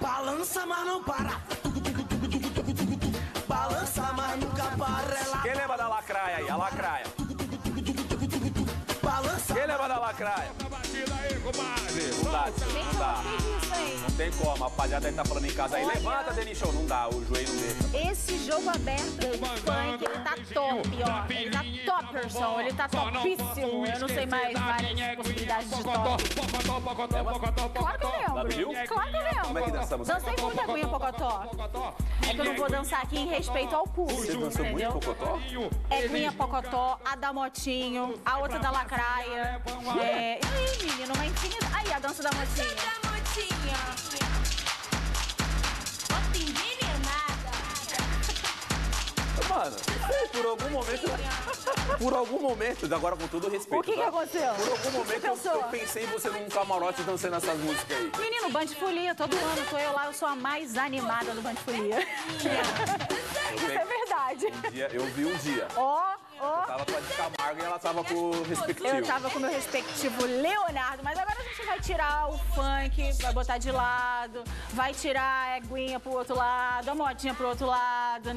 Balança, mas não para. Balança, mas nunca para. Ela Quem lembra da lacraia aí? A lacraia. balança. Quem lembra da lacraia? Não dá, não dá. Não tem como, a rapaziada aí tá falando em casa aí. Olha. Levanta, Denison. Não dá, o joelho não deixa. Esse jogo aberto de funk, ele tá top, ó. Ele tá topperson, ele tá topíssimo. Eu não sei mais várias possibilidades de top. Claro que eu lembro. Viu? Claro que eu lembro. Como é que dançamos? Dancei muito a Aguinha Pocotó. É que eu não vou dançar aqui em respeito ao público, Você dançou muito entendeu? Pocotó? É Aguinha Pocotó, a da Motinho, a outra da Lacraia. É... E aí, menino, uma infinidade. Aí, a dança da Motinha. Mano, por algum momento, agora com todo respeito, O que tá? aconteceu? Por algum momento Pensou? eu pensei em você num camarote dançando essas músicas aí. Menino, Band Folia, todo ano tô eu lá, eu sou a mais animada do Band Folia. Isso é verdade. Eu vi um dia. Ó, Tava com a de Camargo e ela tava com o respectivo. eu tava com o meu respectivo Leonardo, mas agora a gente vai tirar o funk, vai botar de lado, vai tirar a Aguinha pro outro lado, a Motinha pro outro lado.